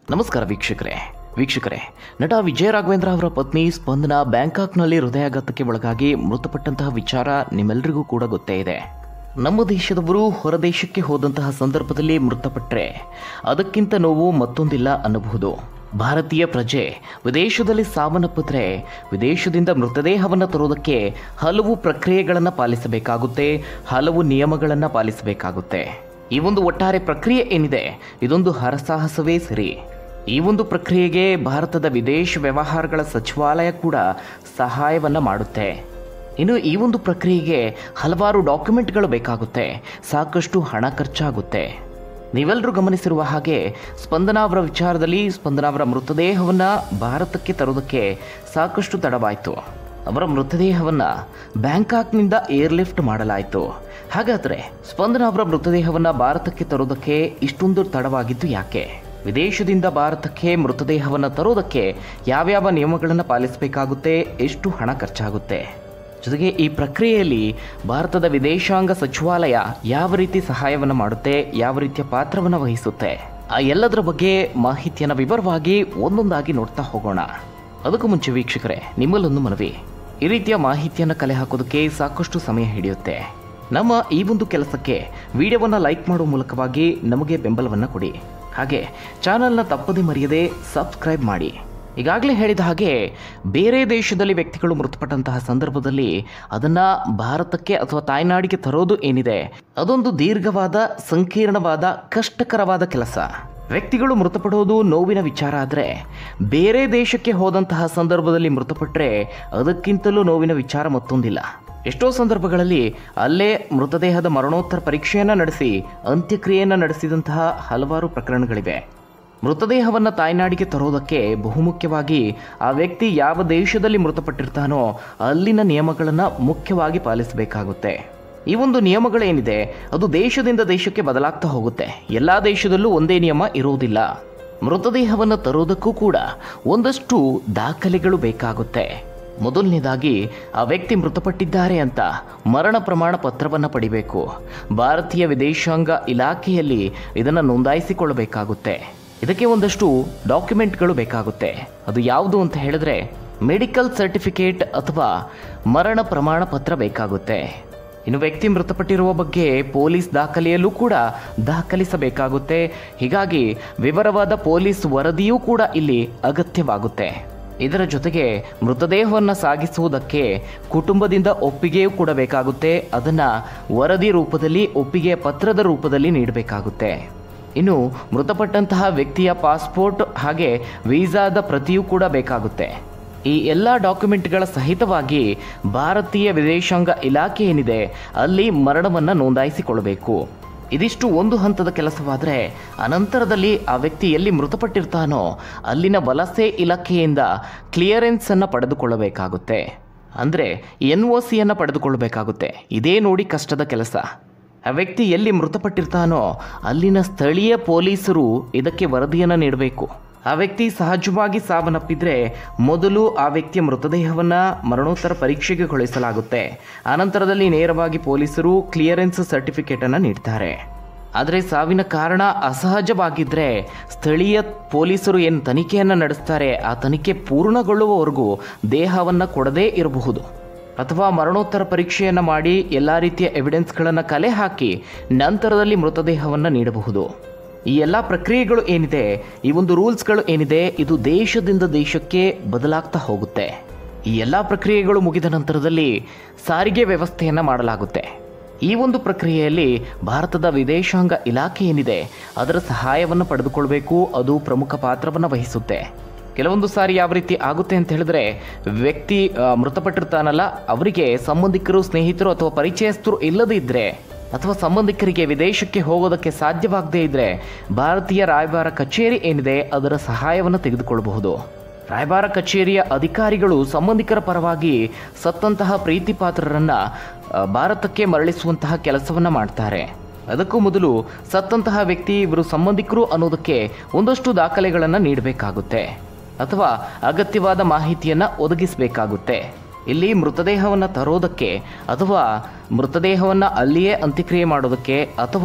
ನಮಸ್ಕಾರ ವೀಕ್ಷಕರೇ ನಟ ವಿಜಯ ರಾಘವೇಂದ್ರ ಅವರ ಪತ್ನಿ ಸ್ಪಂದನಾ ಬ್ಯಾಂಕಾಕ್ನಲ್ಲಿ ಹೃದಯಾಘಾತಕ್ಕೆ ಒಳಗಾಗಿ ಮೃತಪಟ್ಟಂತಹ ವಿಚಾರ ನಿಮ್ಮೆಲ್ಲರಿಗೂ ಕೂಡ ಗೊತ್ತೇ ಇದೆ. ನಮ್ಮ ದೇಶದವರು ಹೊರದೇಶಕ್ಕೆ ಹೋದಂತಹ ಸಂದರ್ಭದಲ್ಲಿ ಮೃತಪಟ್ಟರೆ ಅದಕ್ಕಿಂತ ನೋವು ಮತ್ತೊಂದಿಲ್ಲ ಅನ್ನಬಹುದು. ಭಾರತೀಯ ಪ್ರಜೆ ವಿದೇಶದಲ್ಲಿ ಸಾವನ್ನಪ್ಪಿದ್ರೆ ವಿದೇಶದಿಂದ ಮೃತದೇಹವನ್ನು ತರುವುದಕ್ಕೆ ಹಲವು ಪ್ರಕ್ರಿಯೆಗಳನ್ನು ಪಾಲಿಸಬೇಕಾಗುತ್ತೆ, ಹಲವು ನಿಯಮಗಳನ್ನು ಪಾಲಿಸಬೇಕಾಗುತ್ತೆ. ಈ ಒಂದು ಒಟ್ಟಾರೆ ಪ್ರಕ್ರಿಯೆ ಏನಿದೆ ಇದೊಂದು ಹರಸಾಹಸವೇ ಸರಿ. ಈ ಒಂದು ಪ್ರಕ್ರಿಯೆಗೆ ಭಾರತದ ವಿದೇಶ ವ್ಯವಹಾರಗಳ ಸಚಿವಾಲಯ ಕೂಡ ಸಹಾಯವನ್ನು ಮಾಡುತ್ತೆ. ಇನ್ನು ಈ ಒಂದು ಪ್ರಕ್ರಿಯೆಗೆ ಹಲವಾರು ಡಾಕ್ಯುಮೆಂಟ್ಗಳು ಬೇಕಾಗುತ್ತೆ, ಸಾಕಷ್ಟು ಹಣ ಖರ್ಚಾಗುತ್ತೆ. ನೀವೆಲ್ಲರೂ ಗಮನಿಸಿರುವ ಹಾಗೆ ಸ್ಪಂದನಾ ಅವರ ವಿಚಾರದಲ್ಲಿ ಸ್ಪಂದನಾ ಅವರ ಮೃತದೇಹವನ್ನು ಭಾರತಕ್ಕೆ ತರುವುದಕ್ಕೆ ಸಾಕಷ್ಟು ತಡವಾಯಿತು. ಅವರ ಮೃತದೇಹವನ್ನು ಬ್ಯಾಂಕಾಕ್ನಿಂದ ಏರ್ಲಿಫ್ಟ್ ಮಾಡಲಾಯಿತು. ಹಾಗಾದರೆ ಸ್ಪಂದನಾ ಅವರ ಮೃತದೇಹವನ್ನು ಭಾರತಕ್ಕೆ ತರುವುದಕ್ಕೆ ಇಷ್ಟೊಂದು ತಡವಾಗಿದ್ದು ಯಾಕೆ? ವಿದೇಶದಿಂದ ಭಾರತಕ್ಕೆ ಮೃತದೇಹವನ್ನು ತರುವುದಕ್ಕೆ ಯಾವ್ಯಾವ ನಿಯಮಗಳನ್ನು ಪಾಲಿಸಬೇಕಾಗುತ್ತೆ, ಎಷ್ಟು ಹಣ ಖರ್ಚಾಗುತ್ತೆ, ಜೊತೆಗೆ ಈ ಪ್ರಕ್ರಿಯೆಯಲ್ಲಿ ಭಾರತದ ವಿದೇಶಾಂಗ ಸಚಿವಾಲಯ ಯಾವ ರೀತಿ ಸಹಾಯವನ್ನು ಮಾಡುತ್ತೆ, ಯಾವ ರೀತಿಯ ಪಾತ್ರವನ್ನು ವಹಿಸುತ್ತೆ, ಆ ಎಲ್ಲದರ ಬಗ್ಗೆ ಮಾಹಿತಿಯನ್ನು ವಿವರವಾಗಿ ಒಂದೊಂದಾಗಿ ನೋಡ್ತಾ ಹೋಗೋಣ. ಅದಕ್ಕೂ ಮುಂಚೆ ವೀಕ್ಷಕರೇ, ನಿಮ್ಮಲ್ಲೊಂದು ಮನವಿ. ಈ ರೀತಿಯ ಮಾಹಿತಿಯನ್ನು ಕಲೆ ಹಾಕೋದಕ್ಕೆ ಸಾಕಷ್ಟು ಸಮಯ ಹಿಡಿಯುತ್ತೆ. ನಮ್ಮ ಈ ಒಂದು ಕೆಲಸಕ್ಕೆ ವಿಡಿಯೋವನ್ನು ಲೈಕ್ ಮಾಡುವ ಮೂಲಕವಾಗಿ ನಮಗೆ ಬೆಂಬಲವನ್ನು ಕೊಡಿ. ಹಾಗೆ ಚಾನಲ್ನ ತಪ್ಪದೆ ಮರೆಯದೆ ಸಬ್ಸ್ಕ್ರೈಬ್ ಮಾಡಿ. ಈಗಾಗಲೇ ಹೇಳಿದ ಹಾಗೆ ಬೇರೆ ದೇಶದಲ್ಲಿ ವ್ಯಕ್ತಿಗಳು ಮೃತಪಟ್ಟಂತಹ ಸಂದರ್ಭದಲ್ಲಿ ಅದನ್ನು ಭಾರತಕ್ಕೆ ಅಥವಾ ತಾಯ್ನಾಡಿಗೆ ತರೋದು ಏನಿದೆ ಅದೊಂದು ದೀರ್ಘವಾದ, ಸಂಕೀರ್ಣವಾದ, ಕಷ್ಟಕರವಾದ ಕೆಲಸ. ವ್ಯಕ್ತಿಗಳು ಮೃತಪಡೋದು ನೋವಿನ ವಿಚಾರ ಆದರೆ ಬೇರೆ ದೇಶಕ್ಕೆ ಹೋದಂತಹ ಸಂದರ್ಭದಲ್ಲಿ ಮೃತಪಟ್ಟರೆ ಅದಕ್ಕಿಂತಲೂ ನೋವಿನ ವಿಚಾರ ಮತ್ತೊಂದಿಲ್ಲ. ಎಷ್ಟೋ ಸಂದರ್ಭಗಳಲ್ಲಿ ಅಲ್ಲೇ ಮೃತದೇಹದ ಮರಣೋತ್ತರ ಪರೀಕ್ಷೆಯನ್ನು ನಡೆಸಿ ಅಂತ್ಯಕ್ರಿಯೆಯನ್ನು ನಡೆಸಿದಂತಹ ಹಲವಾರು ಪ್ರಕರಣಗಳಿವೆ. ಮೃತದೇಹವನ್ನು ತಾಯ್ನಾಡಿಗೆ ತರೋದಕ್ಕೆ ಬಹುಮುಖ್ಯವಾಗಿ ಆ ವ್ಯಕ್ತಿ ಯಾವ ದೇಶದಲ್ಲಿ ಮೃತಪಟ್ಟಿರ್ತಾನೋ ಅಲ್ಲಿನ ನಿಯಮಗಳನ್ನು ಮುಖ್ಯವಾಗಿ ಪಾಲಿಸಬೇಕಾಗುತ್ತೆ. ಈ ಒಂದು ನಿಯಮಗಳೇನಿದೆ ಅದು ದೇಶದಿಂದ ದೇಶಕ್ಕೆ ಬದಲಾಗ್ತಾ ಹೋಗುತ್ತೆ. ಎಲ್ಲ ದೇಶದಲ್ಲೂ ಒಂದೇ ನಿಯಮ ಇರುವುದಿಲ್ಲ. ಮೃತದೇಹವನ್ನು ತರೋದಕ್ಕೂ ಕೂಡ ಒಂದಷ್ಟು ದಾಖಲೆಗಳು ಬೇಕಾಗುತ್ತೆ. ಮೊದಲನೇದಾಗಿ ಆ ವ್ಯಕ್ತಿ ಮೃತಪಟ್ಟಿದ್ದಾರೆ ಅಂತ ಮರಣ ಪ್ರಮಾಣ ಪತ್ರವನ್ನು ಪಡಿಬೇಕು. ಭಾರತೀಯ ವಿದೇಶಾಂಗ ಇಲಾಖೆಯಲ್ಲಿ ಇದನ್ನು ನೋಂದಾಯಿಸಿಕೊಳ್ಳಬೇಕಾಗುತ್ತೆ. ಇದಕ್ಕೆ ಒಂದಷ್ಟು ಡಾಕ್ಯುಮೆಂಟ್ಗಳು ಬೇಕಾಗುತ್ತೆ. ಅದು ಯಾವುದು ಅಂತ ಹೇಳಿದ್ರೆ ಮೆಡಿಕಲ್ ಸರ್ಟಿಫಿಕೇಟ್ ಅಥವಾ ಮರಣ ಪ್ರಮಾಣ ಪತ್ರ ಬೇಕಾಗುತ್ತೆ. ಇನ್ನು ವ್ಯಕ್ತಿ ಮೃತಪಟ್ಟಿರುವ ಬಗ್ಗೆ ಪೊಲೀಸ್ ದಾಖಲೆಯಲ್ಲೂ ಕೂಡ ದಾಖಲಿಸಬೇಕಾಗುತ್ತೆ. ಹೀಗಾಗಿ ವಿವರವಾದ ಪೊಲೀಸ್ ವರದಿಯೂ ಕೂಡ ಇಲ್ಲಿ ಅಗತ್ಯವಾಗುತ್ತೆ. ಇದರ ಜೊತೆಗೆ ಮೃತದೇಹವನ್ನು ಸಾಗಿಸುವುದಕ್ಕೆ ಕುಟುಂಬದಿಂದ ಒಪ್ಪಿಗೆಯೂ ಕೂಡ ಬೇಕಾಗುತ್ತೆ. ಅದನ್ನು ವರದಿ ರೂಪದಲ್ಲಿ, ಒಪ್ಪಿಗೆ ಪತ್ರದ ರೂಪದಲ್ಲಿ ನೀಡಬೇಕಾಗುತ್ತೆ. ಇನ್ನು ಮೃತಪಟ್ಟಂತಹ ವ್ಯಕ್ತಿಯ ಪಾಸ್ಪೋರ್ಟ್ ಹಾಗೆ ವೀಸಾದ ಪ್ರತಿಯೂ ಕೂಡ ಬೇಕಾಗುತ್ತೆ. ಈ ಎಲ್ಲ ಡಾಕ್ಯುಮೆಂಟ್ಗಳ ಸಹಿತವಾಗಿ ಭಾರತೀಯ ವಿದೇಶಾಂಗ ಇಲಾಖೆ ಏನಿದೆ ಅಲ್ಲಿ ಮರಣವನ್ನು ನೋಂದಾಯಿಸಿಕೊಳ್ಳಬೇಕು. ಇದಿಷ್ಟು ಒಂದು ಹಂತದ ಕೆಲಸವಾದರೆ ಅನಂತರದಲ್ಲಿ ಆ ವ್ಯಕ್ತಿ ಎಲ್ಲಿ ಮೃತಪಟ್ಟಿರ್ತಾನೋ ಅಲ್ಲಿನ ವಲಸೆ ಇಲಾಖೆಯಿಂದ ಕ್ಲಿಯರೆನ್ಸನ್ನು ಪಡೆದುಕೊಳ್ಳಬೇಕಾಗುತ್ತೆ. ಅಂದರೆ NOCಯನ್ನು ಪಡೆದುಕೊಳ್ಳಬೇಕಾಗುತ್ತೆ. ಇದೇ ನೋಡಿ ಕಷ್ಟದ ಕೆಲಸ. ಆ ವ್ಯಕ್ತಿ ಎಲ್ಲಿ ಮೃತಪಟ್ಟಿರ್ತಾನೋ ಅಲ್ಲಿನ ಸ್ಥಳೀಯ ಪೊಲೀಸರು ಇದಕ್ಕೆ ವರದಿಯನ್ನು ನೀಡಬೇಕು. ಆ ವ್ಯಕ್ತಿ ಸಹಜವಾಗಿ ಸಾವನ್ನಪ್ಪಿದ್ರೆ ಮೊದಲು ಆ ವ್ಯಕ್ತಿಯ ಮೃತದೇಹವನ್ನು ಮರಣೋತ್ತರ ಪರೀಕ್ಷೆಗೆ ಕಳುಹಿಸಲಾಗುತ್ತೆ. ಆನಂತರದಲ್ಲಿ ನೇರವಾಗಿ ಪೊಲೀಸರು ಕ್ಲಿಯರೆನ್ಸ್ ಸರ್ಟಿಫಿಕೇಟನ್ನು ನೀಡ್ತಾರೆ. ಆದರೆ ಸಾವಿನ ಕಾರಣ ಅಸಹಜವಾಗಿದ್ದರೆ ಸ್ಥಳೀಯ ಪೊಲೀಸರು ಏನು ತನಿಖೆಯನ್ನು ನಡೆಸ್ತಾರೆ ಆ ತನಿಖೆ ಪೂರ್ಣಗೊಳ್ಳುವವರೆಗೂ ದೇಹವನ್ನು ಕೊಡದೇ ಇರಬಹುದು. ಅಥವಾ ಮರಣೋತ್ತರ ಪರೀಕ್ಷೆಯನ್ನು ಮಾಡಿ ಎಲ್ಲ ರೀತಿಯ ಎವಿಡೆನ್ಸ್ಗಳನ್ನು ಕಲೆ ಹಾಕಿ ನಂತರದಲ್ಲಿ ಮೃತದೇಹವನ್ನು ನೀಡಬಹುದು. ಈ ಎಲ್ಲ ಪ್ರಕ್ರಿಯೆಗಳು ಏನಿದೆ, ಈ ಒಂದು ರೂಲ್ಸ್ಗಳು ಏನಿದೆ, ಇದು ದೇಶದಿಂದ ದೇಶಕ್ಕೆ ಬದಲಾಗ್ತಾ ಹೋಗುತ್ತೆ. ಈ ಎಲ್ಲ ಪ್ರಕ್ರಿಯೆಗಳು ಮುಗಿದ ನಂತರದಲ್ಲಿ ಸಾರಿಗೆ ವ್ಯವಸ್ಥೆಯನ್ನು ಮಾಡಲಾಗುತ್ತೆ. ಈ ಒಂದು ಪ್ರಕ್ರಿಯೆಯಲ್ಲಿ ಭಾರತದ ವಿದೇಶಾಂಗ ಇಲಾಖೆ ಏನಿದೆ ಅದರ ಸಹಾಯವನ್ನು ಪಡೆದುಕೊಳ್ಬೇಕು. ಅದು ಪ್ರಮುಖ ಪಾತ್ರವನ್ನು ವಹಿಸುತ್ತೆ. ಕೆಲವೊಂದು ಸಾರಿ ಯಾವ ರೀತಿ ಆಗುತ್ತೆ ಅಂತ ಹೇಳಿದ್ರೆ ವ್ಯಕ್ತಿ ಮೃತಪಟ್ಟಿರ್ತಾನಲ್ಲ ಅವರಿಗೆ ಸಂಬಂಧಿಕರು, ಸ್ನೇಹಿತರು ಅಥವಾ ಪರಿಚಯಸ್ಥರು ಇಲ್ಲದೇ ಇದ್ದರೆ ಅಥವಾ ಸಂಬಂಧಿಕರಿಗೆ ವಿದೇಶಕ್ಕೆ ಹೋಗೋದಕ್ಕೆ ಸಾಧ್ಯವಾಗದೇ ಇದ್ದರೆ ಭಾರತೀಯ ರಾಯಭಾರ ಕಚೇರಿ ಏನಿದೆ ಅದರ ಸಹಾಯವನ್ನು ತೆಗೆದುಕೊಳ್ಳಬಹುದು. ರಾಯಭಾರ ಕಚೇರಿಯ ಅಧಿಕಾರಿಗಳು ಸಂಬಂಧಿಕರ ಪರವಾಗಿ ಸತ್ತಂತಹ ಪ್ರೀತಿ ಪಾತ್ರರನ್ನು ಭಾರತಕ್ಕೆ ಮರಳಿಸುವಂತಹ ಕೆಲಸವನ್ನು ಮಾಡ್ತಾರೆ. ಅದಕ್ಕೂ ಮೊದಲು ಸತ್ತಂತಹ ವ್ಯಕ್ತಿ ಇವರು ಸಂಬಂಧಿಕರು ಅನ್ನೋದಕ್ಕೆ ಒಂದಷ್ಟು ದಾಖಲೆಗಳನ್ನು ನೀಡಬೇಕಾಗುತ್ತೆ ಅಥವಾ ಅಗತ್ಯವಾದ ಮಾಹಿತಿಯನ್ನು ಒದಗಿಸಬೇಕಾಗುತ್ತೆ. ಇಲ್ಲಿ ಮೃತದೇಹವನ್ನು ತರೋದಕ್ಕೆ ಅಥವಾ ಮೃತದೇಹವನ್ನು ಅಲ್ಲಿಯೇ ಅಂತ್ಯಕ್ರಿಯೆ ಮಾಡೋದಕ್ಕೆ ಅಥವಾ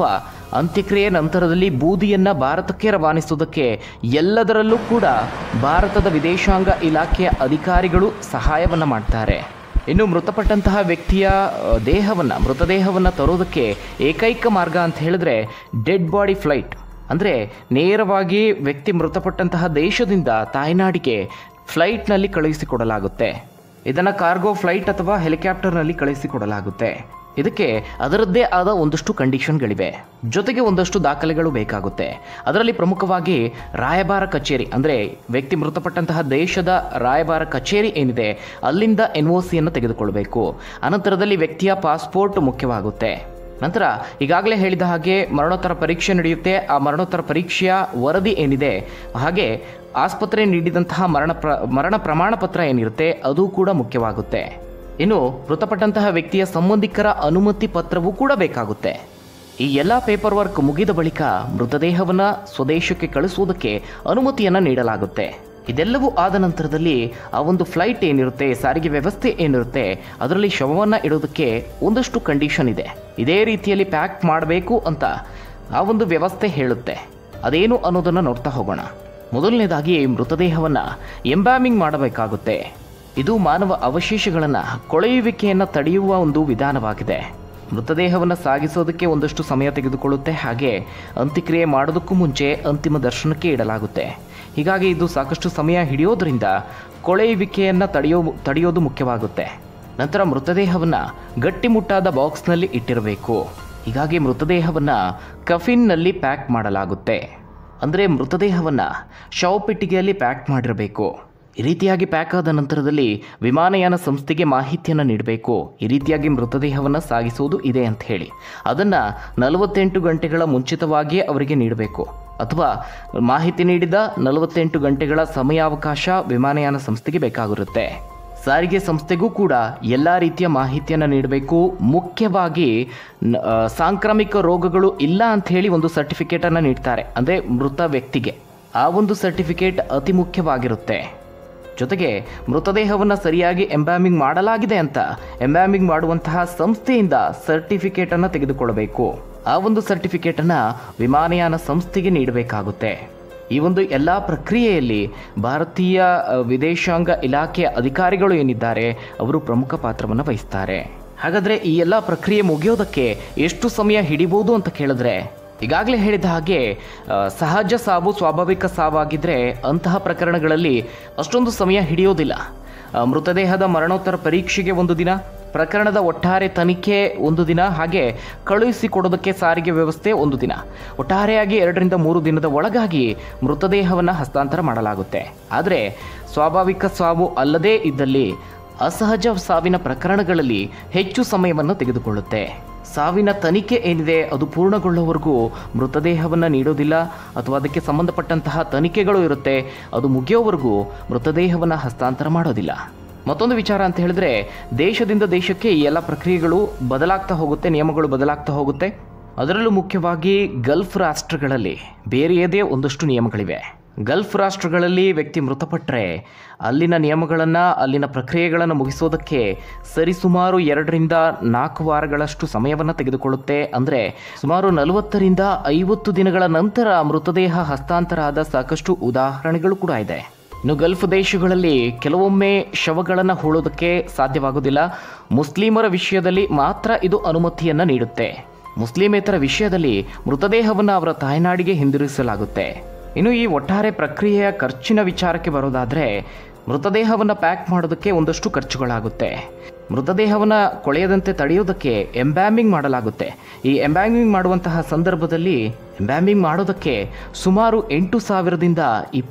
ಅಂತ್ಯಕ್ರಿಯೆ ನಂತರದಲ್ಲಿ ಬೂದಿಯನ್ನು ಭಾರತಕ್ಕೆ ರವಾನಿಸುವುದಕ್ಕೆ ಎಲ್ಲದರಲ್ಲೂ ಕೂಡ ಭಾರತದ ವಿದೇಶಾಂಗ ಇಲಾಖೆಯ ಅಧಿಕಾರಿಗಳು ಸಹಾಯವನ್ನು ಮಾಡ್ತಾರೆ. ಇನ್ನು ಮೃತಪಟ್ಟಂತಹ ವ್ಯಕ್ತಿಯ ಮೃತದೇಹವನ್ನು ತರೋದಕ್ಕೆ ಏಕೈಕ ಮಾರ್ಗ ಅಂತ ಹೇಳಿದ್ರೆ ಡೆಡ್ ಬಾಡಿ ಫ್ಲೈಟ್. ಅಂದರೆ ನೇರವಾಗಿ ವ್ಯಕ್ತಿ ಮೃತಪಟ್ಟಂತಹ ದೇಶದಿಂದ ತಾಯ್ನಾಡಿಗೆ ಫ್ಲೈಟ್ನಲ್ಲಿ ಕಳುಹಿಸಿಕೊಡಲಾಗುತ್ತೆ. ಇದನ್ನು ಕಾರ್ಗೋ ಫ್ಲೈಟ್ ಅಥವಾ ಹೆಲಿಕಾಪ್ಟರ್ನಲ್ಲಿ ಕಳುಹಿಸಿಕೊಡಲಾಗುತ್ತೆ. ಇದಕ್ಕೆ ಅದರದ್ದೇ ಆದ ಒಂದಷ್ಟು ಕಂಡೀಷನ್ಗಳಿವೆ, ಜೊತೆಗೆ ಒಂದಷ್ಟು ದಾಖಲೆಗಳು ಬೇಕಾಗುತ್ತೆ. ಅದರಲ್ಲಿ ಪ್ರಮುಖವಾಗಿ ರಾಯಭಾರ ಕಚೇರಿ, ಅಂದರೆ ವ್ಯಕ್ತಿ ಮೃತಪಟ್ಟಂತಹ ದೇಶದ ರಾಯಭಾರ ಕಚೇರಿ ಏನಿದೆ ಅಲ್ಲಿಂದ NOCಯನ್ನು ತೆಗೆದುಕೊಳ್ಬೇಕು. ಅನಂತರದಲ್ಲಿ ವ್ಯಕ್ತಿಯ ಪಾಸ್ಪೋರ್ಟ್ ಮುಖ್ಯವಾಗುತ್ತೆ. ನಂತರ ಈಗಾಗಲೇ ಹೇಳಿದ ಹಾಗೆ ಮರಣೋತ್ತರ ಪರೀಕ್ಷೆ ನಡೆಯುತ್ತೆ. ಆ ಮರಣೋತ್ತರ ಪರೀಕ್ಷೆಯ ವರದಿ ಏನಿದೆ, ಹಾಗೆ ಆಸ್ಪತ್ರೆ ನೀಡಿದಂತಹ ಮರಣ ಪ್ರಮಾಣ ಪತ್ರ ಏನಿರುತ್ತೆ ಅದು ಕೂಡ ಮುಖ್ಯವಾಗುತ್ತೆ. ಇನ್ನು ಮೃತಪಟ್ಟಂತಹ ವ್ಯಕ್ತಿಯ ಸಂಬಂಧಿಕರ ಅನುಮತಿ ಪತ್ರವೂ ಕೂಡ ಬೇಕಾಗುತ್ತೆ. ಈ ಎಲ್ಲ ಪೇಪರ್ ವರ್ಕ್ ಮುಗಿದ ಬಳಿಕ ಮೃತದೇಹವನ್ನು ಸ್ವದೇಶಕ್ಕೆ ಕಳಿಸುವುದಕ್ಕೆ ಅನುಮತಿಯನ್ನು ನೀಡಲಾಗುತ್ತೆ. ಇದೆಲ್ಲವೂ ಆದ ನಂತರದಲ್ಲಿ ಆ ಒಂದು ಫ್ಲೈಟ್ ಏನಿರುತ್ತೆ, ಸಾರಿಗೆ ವ್ಯವಸ್ಥೆ ಏನಿರುತ್ತೆ, ಅದರಲ್ಲಿ ಶವವನ್ನು ಇಡೋದಕ್ಕೆ ಒಂದಷ್ಟು ಕಂಡೀಷನ್ ಇದೆ. ಇದೇ ರೀತಿಯಲ್ಲಿ ಪ್ಯಾಕ್ ಮಾಡಬೇಕು ಅಂತ ಆ ಒಂದು ವ್ಯವಸ್ಥೆ ಹೇಳುತ್ತೆ. ಅದೇನು ಅನ್ನೋದನ್ನು ನೋಡ್ತಾ ಹೋಗೋಣ. ಮೊದಲನೇದಾಗಿ ಮೃತದೇಹವನ್ನು ಎಂಬ್ಯಾಮಿಂಗ್ ಮಾಡಬೇಕಾಗುತ್ತೆ. ಇದು ಮಾನವ ಅವಶೇಷಗಳನ್ನು ಕೊಳೆಯುವಿಕೆಯನ್ನು ತಡೆಯುವ ಒಂದು ವಿಧಾನವಾಗಿದೆ. ಮೃತದೇಹವನ್ನು ಸಾಗಿಸೋದಕ್ಕೆ ಒಂದಷ್ಟು ಸಮಯ ತೆಗೆದುಕೊಳ್ಳುತ್ತೆ. ಹಾಗೆ ಅಂತ್ಯಕ್ರಿಯೆ ಮಾಡೋದಕ್ಕೂ ಮುಂಚೆ ಅಂತಿಮ ದರ್ಶನಕ್ಕೆ ಇಡಲಾಗುತ್ತೆ. ಹೀಗಾಗಿ ಇದು ಸಾಕಷ್ಟು ಸಮಯ ಹಿಡಿಯೋದ್ರಿಂದ ಕೊಳೆಯುವಿಕೆಯನ್ನು ತಡೆಯೋದು ಮುಖ್ಯವಾಗುತ್ತೆ. ನಂತರ ಮೃತದೇಹವನ್ನು ಗಟ್ಟಿಮುಟ್ಟಾದ ಬಾಕ್ಸ್ನಲ್ಲಿ ಇಟ್ಟಿರಬೇಕು. ಹೀಗಾಗಿ ಮೃತದೇಹವನ್ನು ಕಫಿನ್ನಲ್ಲಿ ಪ್ಯಾಕ್ ಮಾಡಲಾಗುತ್ತೆ. ಅಂದರೆ ಮೃತದೇಹವನ್ನು ಶವಪೆಟ್ಟಿಗೆಯಲ್ಲಿ ಪ್ಯಾಕ್ ಮಾಡಿರಬೇಕು. ಈ ರೀತಿಯಾಗಿ ಪ್ಯಾಕ್ ಆದ ನಂತರದಲ್ಲಿ ವಿಮಾನಯಾನ ಸಂಸ್ಥೆಗೆ ಮಾಹಿತಿಯನ್ನು ನೀಡಬೇಕು. ಈ ರೀತಿಯಾಗಿ ಮೃತದೇಹವನ್ನು ಸಾಗಿಸುವುದು ಇದೆ ಅಂತ ಹೇಳಿ ಅದನ್ನು 48 ಗಂಟೆಗಳ ಮುಂಚಿತವಾಗಿಯೇ ಅವರಿಗೆ ನೀಡಬೇಕು. ಅಥವಾ ಮಾಹಿತಿ ನೀಡಿದ 48 ಗಂಟೆಗಳ ಸಮಯಾವಕಾಶ ವಿಮಾನಯಾನ ಸಂಸ್ಥೆಗೆ ಬೇಕಾಗಿರುತ್ತೆ. ಸಾರಿಗೆ ಸಂಸ್ಥೆಗೂ ಕೂಡ ಎಲ್ಲ ರೀತಿಯ ಮಾಹಿತಿಯನ್ನು ನೀಡಬೇಕು. ಮುಖ್ಯವಾಗಿ ಸಾಂಕ್ರಾಮಿಕ ರೋಗಗಳು ಇಲ್ಲ ಅಂತ ಹೇಳಿ ಒಂದು ಸರ್ಟಿಫಿಕೇಟನ್ನು ನೀಡ್ತಾರೆ, ಅಂದರೆ ಮೃತ ವ್ಯಕ್ತಿಗೆ. ಆ ಒಂದು ಸರ್ಟಿಫಿಕೇಟ್ ಅತಿ ಮುಖ್ಯವಾಗಿರುತ್ತೆ. ಜೊತೆಗೆ ಮೃತದೇಹವನ್ನು ಸರಿಯಾಗಿ ಎಂಬ್ಯಾಮಿಂಗ್ ಮಾಡಲಾಗಿದೆ ಅಂತ ಎಂಬ್ಯಾಮಿಂಗ್ ಮಾಡುವಂತಹ ಸಂಸ್ಥೆಯಿಂದ ಸರ್ಟಿಫಿಕೇಟನ್ನು ತೆಗೆದುಕೊಳ್ಳಬೇಕು. ಆ ಒಂದು ಸರ್ಟಿಫಿಕೇಟನ್ನು ವಿಮಾನಯಾನ ಸಂಸ್ಥೆಗೆ ನೀಡಬೇಕಾಗುತ್ತೆ. ಈ ಒಂದು ಎಲ್ಲ ಪ್ರಕ್ರಿಯೆಯಲ್ಲಿ ಭಾರತೀಯ ವಿದೇಶಾಂಗ ಇಲಾಖೆಯ ಅಧಿಕಾರಿಗಳು ಏನಿದ್ದಾರೆ ಅವರು ಪ್ರಮುಖ ಪಾತ್ರವನ್ನು ವಹಿಸ್ತಾರೆ. ಹಾಗಾದರೆ ಈ ಎಲ್ಲ ಪ್ರಕ್ರಿಯೆ ಮುಗಿಯೋದಕ್ಕೆ ಎಷ್ಟು ಸಮಯ ಹಿಡಿಬೋದು ಅಂತ ಕೇಳಿದ್ರೆ, ಈಗಾಗಲೇ ಹೇಳಿದ ಹಾಗೆ ಸಹಜ ಸಾವು ಸ್ವಾಭಾವಿಕ ಸಾವಾಗಿದ್ದರೆ ಅಂತಹ ಪ್ರಕರಣಗಳಲ್ಲಿ ಅಷ್ಟೊಂದು ಸಮಯ ಹಿಡಿಯೋದಿಲ್ಲ. ಮೃತದೇಹದ ಮರಣೋತ್ತರ ಪರೀಕ್ಷೆಗೆ 1 ದಿನ, ಪ್ರಕರಣದ ಒಟ್ಟಾರೆ ತನಿಖೆ 1 ದಿನ, ಹಾಗೆ ಕಳುಹಿಸಿಕೊಡೋದಕ್ಕೆ ಸಾರಿಗೆ ವ್ಯವಸ್ಥೆ 1 ದಿನ. ಒಟ್ಟಾರೆಯಾಗಿ 2 ರಿಂದ 3 ದಿನದ ಒಳಗಾಗಿ ಮೃತದೇಹವನ್ನು ಹಸ್ತಾಂತರ ಮಾಡಲಾಗುತ್ತೆ. ಆದರೆ ಸ್ವಾಭಾವಿಕ ಸಾವು ಅಲ್ಲದೇ ಇದ್ದಲ್ಲಿ ಅಸಹಜ ಸಾವಿನ ಪ್ರಕರಣಗಳಲ್ಲಿ ಹೆಚ್ಚು ಸಮಯವನ್ನು ತೆಗೆದುಕೊಳ್ಳುತ್ತೆ. ಸಾವಿನ ತನಿಖೆ ಏನಿದೆ ಅದು ಪೂರ್ಣಗೊಳ್ಳುವವರೆಗೂ ಮೃತದೇಹವನ್ನು ನೀಡೋದಿಲ್ಲ, ಅಥವಾ ಅದಕ್ಕೆ ಸಂಬಂಧಪಟ್ಟಂತಹ ತನಿಖೆಗಳು ಇರುತ್ತೆ, ಅದು ಮುಗಿಯೋವರೆಗೂ ಮೃತದೇಹವನ್ನು ಹಸ್ತಾಂತರ ಮಾಡೋದಿಲ್ಲ. ಮತ್ತೊಂದು ವಿಚಾರ ಅಂತ ಹೇಳಿದ್ರೆ, ದೇಶದಿಂದ ದೇಶಕ್ಕೆ ಈ ಎಲ್ಲ ಪ್ರಕ್ರಿಯೆಗಳು ಬದಲಾಗ್ತಾ ಹೋಗುತ್ತೆ, ನಿಯಮಗಳು ಬದಲಾಗ್ತಾ ಹೋಗುತ್ತೆ. ಅದರಲ್ಲೂ ಮುಖ್ಯವಾಗಿ ಗಲ್ಫ್ ರಾಷ್ಟ್ರಗಳಲ್ಲಿ ಬೇರೆಯದೇ ಒಂದಷ್ಟು ನಿಯಮಗಳಿವೆ. ಗಲ್ಫ್ ರಾಷ್ಟ್ರಗಳಲ್ಲಿ ವ್ಯಕ್ತಿ ಮೃತಪಟ್ಟರೆ ಅಲ್ಲಿನ ನಿಯಮಗಳನ್ನು, ಅಲ್ಲಿನ ಪ್ರಕ್ರಿಯೆಗಳನ್ನು ಮುಗಿಸೋದಕ್ಕೆ ಸರಿಸುಮಾರು 2 ರಿಂದ 4 ವಾರಗಳಷ್ಟು ಸಮಯವನ್ನು ತೆಗೆದುಕೊಳ್ಳುತ್ತೆ. ಅಂದರೆ ಸುಮಾರು 40 ರಿಂದ 50 ದಿನಗಳ ನಂತರ ಮೃತದೇಹ ಹಸ್ತಾಂತರ ಆದ ಸಾಕಷ್ಟು ಉದಾಹರಣೆಗಳು ಕೂಡ ಇದೆ. ಇನ್ನು ಗಲ್ಫ್ ದೇಶಗಳಲ್ಲಿ ಕೆಲವೊಮ್ಮೆ ಶವಗಳನ್ನು ಹೂಳೋದಕ್ಕೆ ಸಾಧ್ಯವಾಗೋದಿಲ್ಲ. ಮುಸ್ಲಿಮರ ವಿಷಯದಲ್ಲಿ ಮಾತ್ರ ಇದು ಅನುಮತಿಯನ್ನು ನೀಡುತ್ತೆ. ಮುಸ್ಲಿಮೇತರ ವಿಷಯದಲ್ಲಿ ಮೃತದೇಹವನ್ನು ಅವರ ತಾಯ್ನಾಡಿಗೆ ಹಿಂದಿರುಗಿಸಲಾಗುತ್ತೆ. ಇನ್ನು ಈ ಒಟ್ಟಾರೆ ಪ್ರಕ್ರಿಯೆಯ ಖರ್ಚಿನ ವಿಚಾರಕ್ಕೆ ಬರೋದಾದರೆ, ಮೃತದೇಹವನ್ನು ಪ್ಯಾಕ್ ಮಾಡೋದಕ್ಕೆ ಒಂದಷ್ಟು ಖರ್ಚುಗಳಾಗುತ್ತೆ. ಮೃತದೇಹವನ್ನು ಕೊಳೆಯದಂತೆ ತಡೆಯೋದಕ್ಕೆ ಎಂಬ್ಯಾಮಿಂಗ್ ಮಾಡಲಾಗುತ್ತೆ. ಈ ಎಂಬ್ಯಾಮಿಂಗ್ ಮಾಡುವಂತಹ ಸಂದರ್ಭದಲ್ಲಿ ಎಂಬ್ಯಾಮಿಂಗ್ ಮಾಡೋದಕ್ಕೆ ಸುಮಾರು 8,000 ರಿಂದ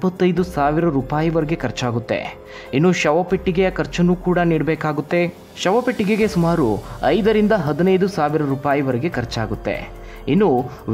25,000 ರೂಪಾಯಿವರೆಗೆ ಖರ್ಚಾಗುತ್ತೆ. ಇನ್ನು ಶವಪೆಟ್ಟಿಗೆಯ ಖರ್ಚನ್ನು ಕೂಡ ನೀಡಬೇಕಾಗುತ್ತೆ. ಶವಪೆಟ್ಟಿಗೆಗೆ ಸುಮಾರು 5 ರಿಂದ 15,000 ರೂಪಾಯಿವರೆಗೆ ಖರ್ಚಾಗುತ್ತೆ. ಇನ್ನು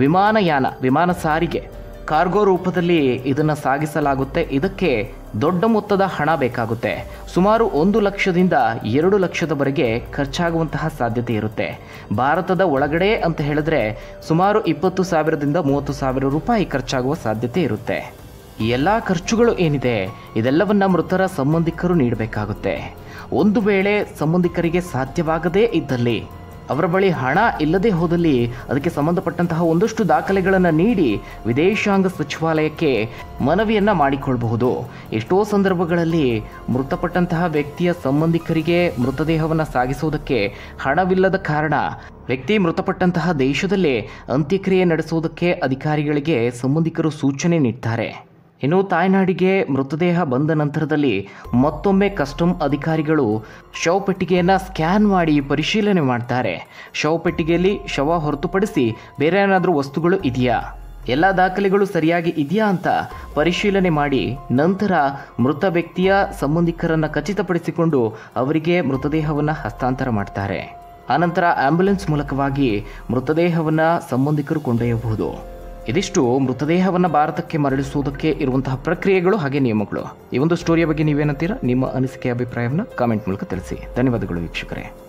ವಿಮಾನ ಸಾರಿಗೆ ಕಾರ್ಗೋ ರೂಪದಲ್ಲಿ ಇದನ್ನು ಸಾಗಿಸಲಾಗುತ್ತೆ. ಇದಕ್ಕೆ ದೊಡ್ಡ ಮೊತ್ತದ ಹಣ ಬೇಕಾಗುತ್ತೆ. ಸುಮಾರು 1 ಲಕ್ಷದಿಂದ 2 ಲಕ್ಷದವರೆಗೆ ಖರ್ಚಾಗುವಂತಹ ಸಾಧ್ಯತೆ ಇರುತ್ತೆ. ಭಾರತದ ಒಳಗಡೆ ಅಂತ ಹೇಳಿದ್ರೆ ಸುಮಾರು 20,000ದಿಂದ 30,000 ರೂಪಾಯಿ ಖರ್ಚಾಗುವ ಸಾಧ್ಯತೆ ಇರುತ್ತೆ. ಈ ಎಲ್ಲ ಖರ್ಚುಗಳು ಏನಿದೆ ಇದೆಲ್ಲವನ್ನ ಮೃತರ ಸಂಬಂಧಿಕರು ನೀಡಬೇಕಾಗುತ್ತೆ. ಒಂದು ವೇಳೆ ಸಂಬಂಧಿಕರಿಗೆ ಸಾಧ್ಯವಾಗದೇ ಇದ್ದಲ್ಲಿ ಅವರ ಬಳಿ ಹಣ ಇಲ್ಲದೆ ಹೋದಲ್ಲಿ ಅದಕ್ಕೆ ಸಂಬಂಧಪಟ್ಟಂತಹ ಒಂದಷ್ಟು ದಾಖಲೆಗಳನ್ನು ನೀಡಿ ವಿದೇಶಾಂಗ ಸಚಿವಾಲಯಕ್ಕೆ ಮನವಿಯನ್ನ ಮಾಡಿಕೊಳ್ಳಬಹುದು. ಎಷ್ಟೋ ಸಂದರ್ಭಗಳಲ್ಲಿ ಮೃತಪಟ್ಟಂತಹ ವ್ಯಕ್ತಿಯ ಸಂಬಂಧಿಕರಿಗೆ ಮೃತದೇಹವನ್ನು ಸಾಗಿಸುವುದಕ್ಕೆ ಹಣವಿಲ್ಲದ ಕಾರಣ ವ್ಯಕ್ತಿ ಮೃತಪಟ್ಟಂತಹ ದೇಶದಲ್ಲೇ ಅಂತ್ಯಕ್ರಿಯೆ ನಡೆಸುವುದಕ್ಕೆ ಅಧಿಕಾರಿಗಳಿಗೆ ಸಂಬಂಧಿಕರು ಸೂಚನೆ ನೀಡ್ತಾರೆ. ಇನ್ನು ತಾಯ್ನಾಡಿಗೆ ಮೃತದೇಹ ಬಂದ ನಂತರದಲ್ಲಿ ಮತ್ತೊಮ್ಮೆ ಕಸ್ಟಮ್ ಅಧಿಕಾರಿಗಳು ಶವಪೆಟ್ಟಿಗೆಯನ್ನು ಸ್ಕ್ಯಾನ್ ಮಾಡಿ ಪರಿಶೀಲನೆ ಮಾಡ್ತಾರೆ. ಶವಪೆಟ್ಟಿಗೆಯಲ್ಲಿ ಶವ ಹೊರತುಪಡಿಸಿ ಬೇರೆ ಏನಾದರೂ ವಸ್ತುಗಳು ಇದೆಯಾ, ಎಲ್ಲ ದಾಖಲೆಗಳು ಸರಿಯಾಗಿ ಇದೆಯಾ ಅಂತ ಪರಿಶೀಲನೆ ಮಾಡಿ ನಂತರ ಮೃತ ವ್ಯಕ್ತಿಯ ಸಂಬಂಧಿಕರನ್ನು ಖಚಿತಪಡಿಸಿಕೊಂಡು ಅವರಿಗೆ ಮೃತದೇಹವನ್ನು ಹಸ್ತಾಂತರ ಮಾಡ್ತಾರೆ. ಆನಂತರ ಆಂಬ್ಯುಲೆನ್ಸ್ ಮೂಲಕವಾಗಿ ಮೃತದೇಹವನ್ನು ಸಂಬಂಧಿಕರು ಕೊಂಡೊಯ್ಯಬಹುದು. ಇದಿಷ್ಟು ಮೃತದೇಹವನ್ನು ಭಾರತಕ್ಕೆ ಮರಳಿಸುವುದಕ್ಕೆ ಇರುವಂತಹ ಪ್ರಕ್ರಿಯೆಗಳು ಹಾಗೆ ನಿಯಮಗಳು. ಈ ಒಂದು ಸ್ಟೋರಿಯ ಬಗ್ಗೆ ನೀವೇನಂತೀರಾ? ನಿಮ್ಮ ಅನಿಸಿಕೆ ಅಭಿಪ್ರಾಯವನ್ನು ಕಾಮೆಂಟ್ ಮೂಲಕ ತಿಳಿಸಿ. ಧನ್ಯವಾದಗಳು ವೀಕ್ಷಕರೇ.